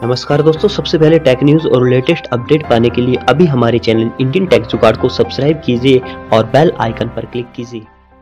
नमस्कार दोस्तों, सबसे पहले टेक न्यूज़ और लेटेस्ट अपडेट पाने के लिए अभी हमारे चैनल इंडियन टेक जुगाड़ को सब्सक्राइब कीजिए और बेल आइकन पर क्लिक कीजिए।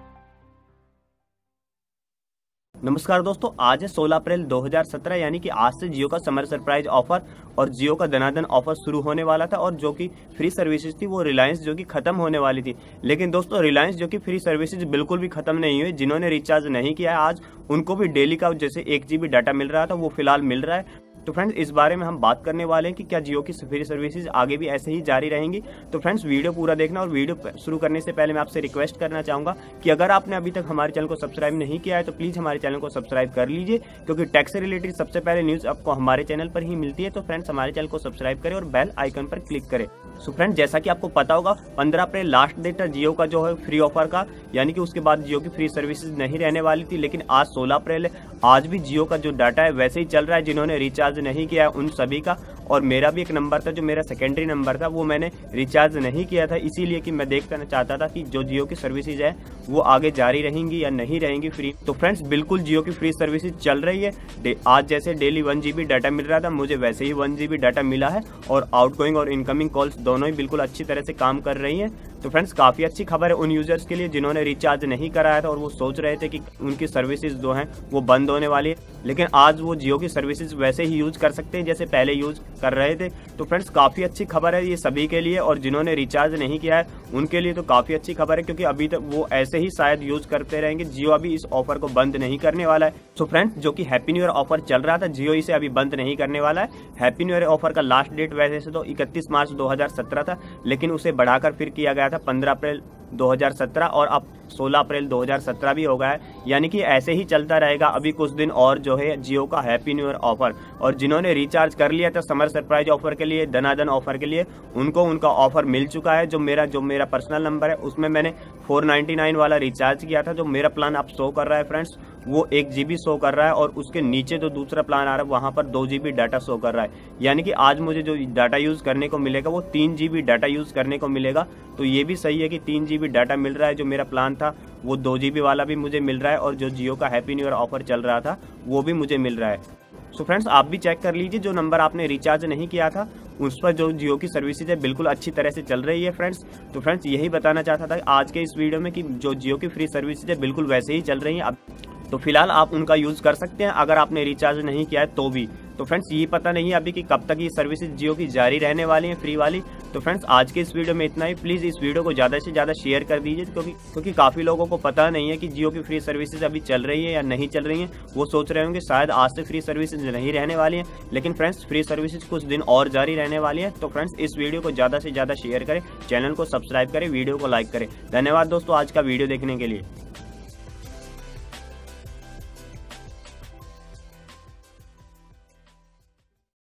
नमस्कार दोस्तों, आज है 16 अप्रैल 2017 यानी कि आज से जियो का समर सरप्राइज ऑफर और जियो का दनादन ऑफर शुरू होने वाला था। और जो कि फ्री सर्विसेज थी वो रिलायंस जो कि खत्म होने वाली थी। लेकिन दोस्तों रिलायंस जो कि फ्री सर्विसेज बिल्कुल भी खत्म नहीं हुई। जिन्होंने रिचार्ज नहीं किया है आज उनको भी डेली का जैसे 1 GB डाटा मिल रहा था वो फिलहाल मिल रहा है। तो फ्रेंड्स इस बारे में हम बात करने वाले हैं कि क्या जियो की फ्री सर्विसेज आगे भी ऐसे ही जारी रहेंगी। तो फ्रेंड्स वीडियो पूरा देखना। और वीडियो शुरू करने से पहले मैं आपसे रिक्वेस्ट करना चाहूंगा कि अगर आपने अभी तक हमारे चैनल को सब्सक्राइब नहीं किया है तो प्लीज हमारे चैनल को सब्सक्राइब कर लीजिए, क्योंकि टैक्स से रिलेटेड सबसे पहले न्यूज आपको हमारे चैनल पर ही मिलती है। तो फ्रेंड्स हमारे चैनल को सब्सक्राइब करें और बेल आइकन पर क्लिक करें। सो फ्रेंड्स जैसा कि आपको पता होगा 15 अप्रैल लास्ट डेट है जियो का जो है फ्री ऑफर का, यानी कि उसके बाद जियो की फ्री सर्विसेज नहीं रहने वाली थी। लेकिन आज 16 अप्रैल है, आज भी जियो का जो डाटा है वैसे ही चल रहा है। जिन्होंने रिचार्ज नहीं किया है उन सभी का, और मेरा भी एक नंबर था जो मेरा सेकेंडरी नंबर था वो मैंने रिचार्ज नहीं किया था, इसीलिए कि मैं देखना चाहता था कि जो जियो की सर्विसेज है वो आगे जारी रहेंगी या नहीं रहेंगी फ्री। तो फ्रेंड्स बिल्कुल जियो की फ्री सर्विसेज चल रही है। आज जैसे डेली 1 GB डाटा मिल रहा था मुझे वैसे ही 1 GB डाटा मिला है, और आउटगोइंग और इनकमिंग कॉल्स दोनों ही बिल्कुल अच्छी तरह से काम कर रही हैं। तो फ्रेंड्स काफी अच्छी खबर है उन यूजर्स के लिए जिन्होंने रिचार्ज नहीं कराया था और वो सोच रहे थे कि उनकी सर्विसेज जो हैं वो बंद होने वाली है। लेकिन आज वो जियो की सर्विसेज वैसे ही यूज कर सकते हैं जैसे पहले यूज कर रहे थे। तो फ्रेंड्स काफी अच्छी खबर है ये सभी के लिए, और जिन्होंने रिचार्ज नहीं किया है उनके लिए तो काफी अच्छी खबर है, क्योंकि अभी तक वो ऐसे ही शायद यूज करते रहेंगे। जियो अभी इस ऑफर को बंद नहीं करने वाला है। तो फ्रेंड्स जो कि हैप्पी न्यू ईयर ऑफर चल रहा था जियो इसे अभी बंद नहीं करने वाला है। हैप्पी न्यू ईयर ऑफर का लास्ट डेट वैसे से तो 31 मार्च 2017 था, लेकिन उसे बढ़ाकर फिर किया गया था 15 अप्रैल 2017, और अब 16 अप्रैल 2017 भी हो गया है। यानी कि ऐसे ही चलता रहेगा अभी कुछ दिन और जो है जियो का हैप्पी न्यू ईयर ऑफर। और जिन्होंने रिचार्ज कर लिया था समर सरप्राइज ऑफर के लिए, दनादन ऑफर के लिए, उनको उनका ऑफर मिल चुका है। जो मेरा पर्सनल नंबर है उसमें मैंने 499 वाला रिचार्ज किया था। जो मेरा प्लान आप शो कर रहा है फ्रेंड्स वो 1 GB शो कर रहा है, और उसके नीचे जो दूसरा प्लान आ रहा है वहां पर 2 GB डाटा शो कर रहा है। यानी कि आज मुझे जो डाटा यूज करने को मिलेगा वो 3 GB डाटा यूज करने को मिलेगा। तो ये भी सही है कि 3 GB डाटा मिल रहा है। जो मेरा प्लान था वो 2 GB वाला भी मुझे मिल रहा है, और जो जियो का हैप्पी न्यू ईयर ऑफर चल रहा था वो भी मुझे मिल रहा है। सो फ्रेंड्स आप भी चेक कर लीजिए, जो नंबर आपने रिचार्ज नहीं किया था उस पर जो जियो की सर्विसेज है बिल्कुल अच्छी तरह से चल रही है फ्रेंड्स। तो फ्रेंड्स यही बताना चाहता था आज के इस वीडियो में कि जो जियो की फ्री सर्विसेज है बिल्कुल वैसे ही चल रही है। अब तो फिलहाल आप उनका यूज कर सकते हैं अगर आपने रिचार्ज नहीं किया है तो भी। तो फ्रेंड्स ये पता नहीं है अभी कि कब तक ये सर्विसेज जियो की जारी रहने वाली है फ्री वाली। तो फ्रेंड्स आज के इस वीडियो में इतना ही। प्लीज इस वीडियो को ज्यादा से ज्यादा शेयर कर दीजिए, क्योंकि काफी लोगों को पता नहीं है कि जियो की फ्री सर्विसेज अभी चल रही है या नहीं चल रही है। वो सोच रहे होंगे शायद आज से फ्री सर्विसेज नहीं रहने वाली है, लेकिन फ्रेंड्स फ्री सर्विसेज कुछ दिन और जारी रहने वाली है। तो फ्रेंड्स इस वीडियो को ज्यादा से ज्यादा शेयर करें, चैनल को सब्सक्राइब करें, वीडियो को लाइक करें। धन्यवाद दोस्तों आज का वीडियो देखने के लिए।